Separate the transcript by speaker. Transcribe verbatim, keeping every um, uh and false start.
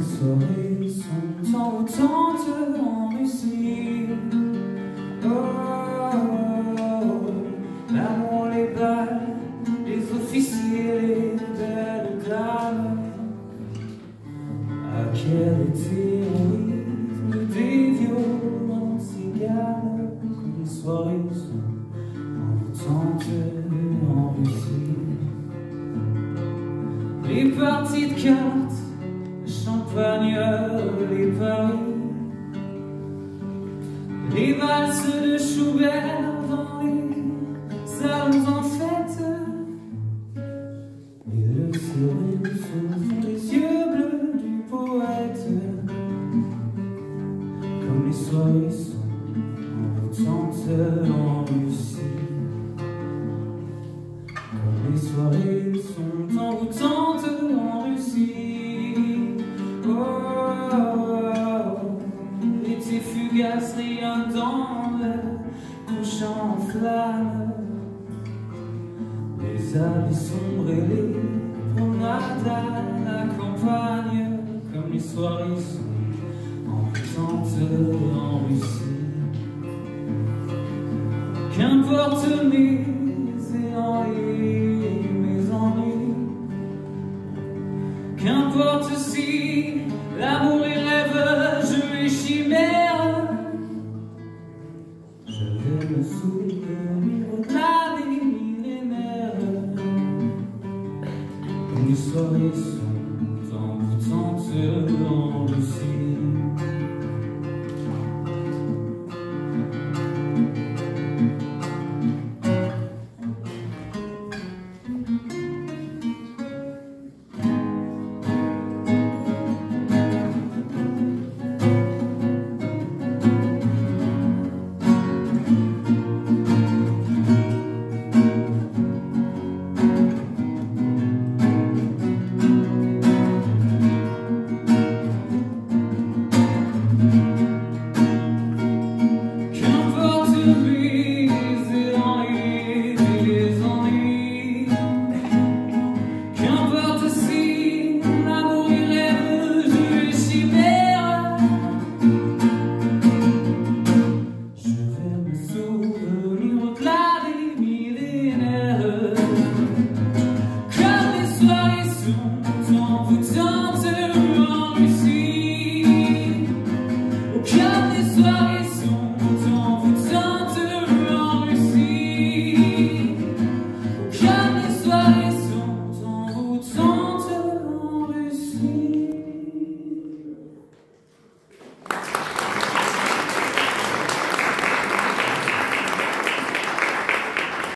Speaker 1: soirées sont envoûtantes en Russie. Oh, oh, oh, l'amour, les balles, les officiers, les belles dames. À quel été au rythme des violons cigales, que les soirées sont envoûtantes en Russie. Les parties de cartes, le champagne, les paris, les valses de Schubert dans les salons en fête, et le sourire sur les yeux bleus du poète. Comme les soirées sont envoûtantes en Russie. Comme les soirées sont envoûtantes en Russie. Oh, oh, oh, l'été fugace, rien dans le couchant en flammes. Les allées sombres et les promenades à la campagne. Comme les soirées sont envoûtantes en Russie. Qu'importe mes élans et mes ennuis, qu'importe si l'amour est rêve, jeu et chimère, je vais me souvenir